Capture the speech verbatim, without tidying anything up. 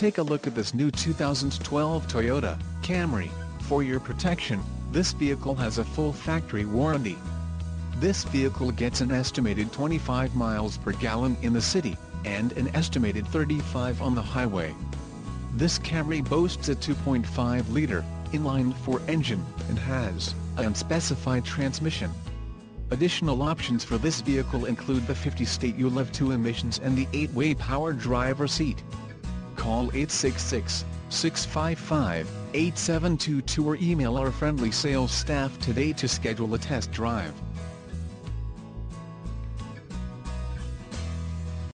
take a look at this new two thousand twelve Toyota Camry. For your protection, this vehicle has a full factory warranty. This vehicle gets an estimated twenty-five miles per gallon in the city, and an estimated thirty-five on the highway. This Camry boasts a two point five liter inline-four engine, and has an unspecified transmission. Additional options for this vehicle include the fifty state U L E V two emissions and the eight way power driver seat. Call eight six six, six five five, eight seven two two or email our friendly sales staff today to schedule a test drive.